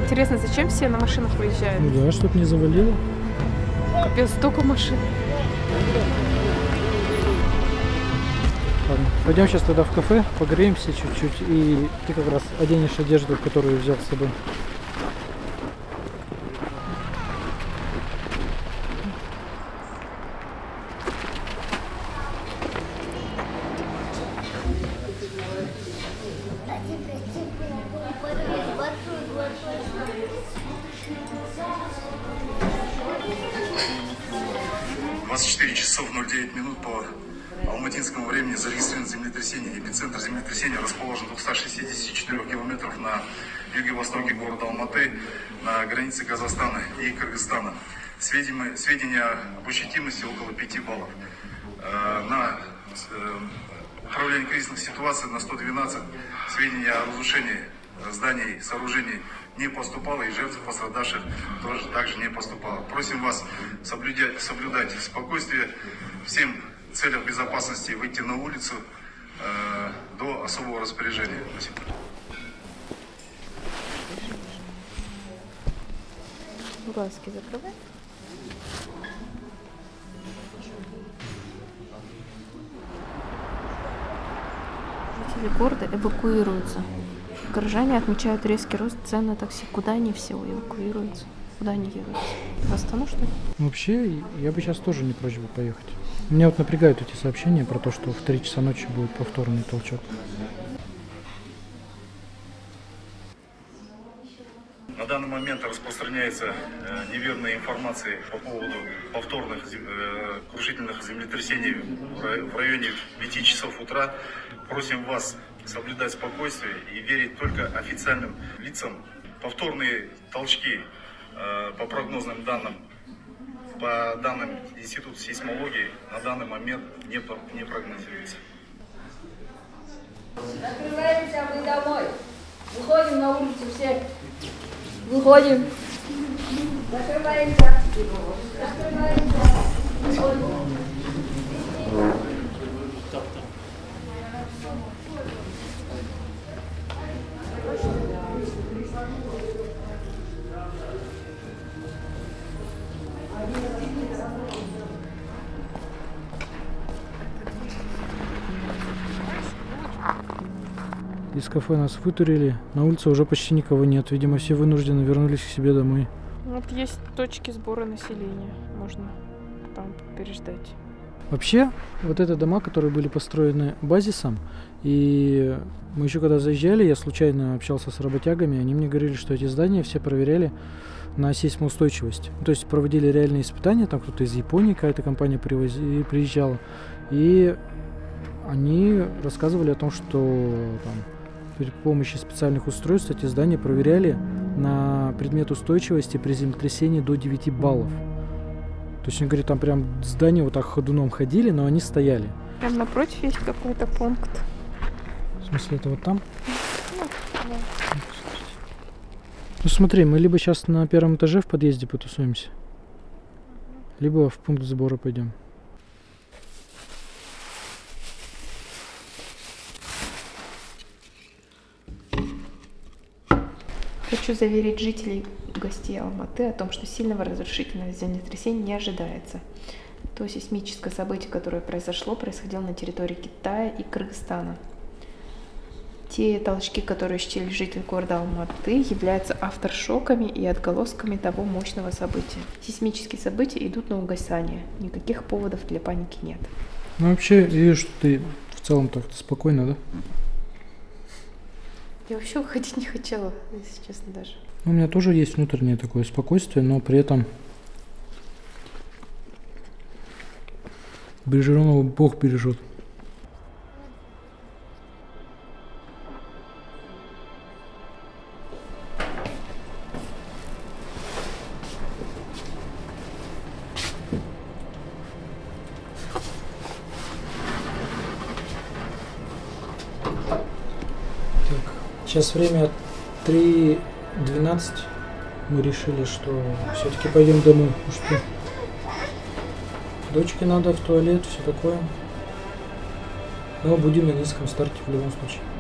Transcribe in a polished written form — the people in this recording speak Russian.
Интересно, зачем все на машинах выезжают? Ну да, чтоб не завалило. Капец, столько машин. Ладно, пойдем сейчас тогда в кафе, погреемся чуть-чуть, и ты как раз оденешь одежду, которую взял с собой. Часов 09 минут по алматинскому времени зарегистрировано землетрясение. Эпицентр землетрясения расположен в 264 километрах на юге-востоке города Алматы, на границе Казахстана и Кыргызстана. Сведения об ощутимости около 5 баллов. На управление кризисных ситуаций на 112 сведения о разрушении зданий, сооружений не поступало, и жертв пострадавших тоже также не поступало. Просим вас соблюдать спокойствие, всем в целях безопасности выйти на улицу до особого распоряжения. Спасибо. Глазки закрывай. Жители города эвакуируются. Горожане отмечают резкий рост цен на такси. Куда они все эвакуируются? Куда они едут? В Астану, что ли? Вообще, я бы сейчас тоже не прочь бы поехать. Меня вот напрягают эти сообщения про то, что в 3 часа ночи будет повторный толчок. На данный момент распространяется неверная информация по поводу повторных крушительных землетрясений в районе 5 часов утра. Просим вас соблюдать спокойствие и верить только официальным лицам. Повторные толчки по прогнозным данным, по данным Института сейсмологии, на данный момент не прогнозируется. Закрываемся мы домой. Выходим на улицу все. Выходим. Закрываемся. Закрываемся. Из кафе нас вытурили, на улице уже почти никого нет, видимо, все вынуждены вернулись к себе домой. Вот есть точки сбора населения, можно там переждать. Вообще, вот это дома, которые были построены базисом, и мы еще когда заезжали, я случайно общался с работягами, они мне говорили, что эти здания все проверяли на сейсмоустойчивость. То есть проводили реальные испытания, там кто-то из Японии, какая-то компания приезжала, и они рассказывали о том, что там, при помощи специальных устройств эти здания проверяли на предмет устойчивости при землетрясении до 9 баллов. То есть, он говорит, там прям здания вот так ходуном ходили, но они стояли. Прям напротив есть какой-то пункт. В смысле, это вот там? Ну, да. Ну смотри, мы либо сейчас на первом этаже в подъезде потусуемся, либо в пункт сбора пойдем. Хочу заверить жителей гостей Алматы о том, что сильного разрушительного землетрясения не ожидается. То сейсмическое событие, которое произошло, происходило на территории Китая и Кыргызстана. Те толчки, которые ощутили жители города Алматы, являются авторшоками и отголосками того мощного события. Сейсмические события идут на угасание. Никаких поводов для паники нет. Ну вообще, видишь, что ты в целом так-то спокойно, да? Я вообще выходить не хотела, если честно даже. У меня тоже есть внутреннее такое спокойствие, но при этом береженого Бог бережет. Сейчас время 3:12. Мы решили, что все-таки пойдем домой. Потому что дочке надо в туалет, все такое. Но будем на низком старте в любом случае.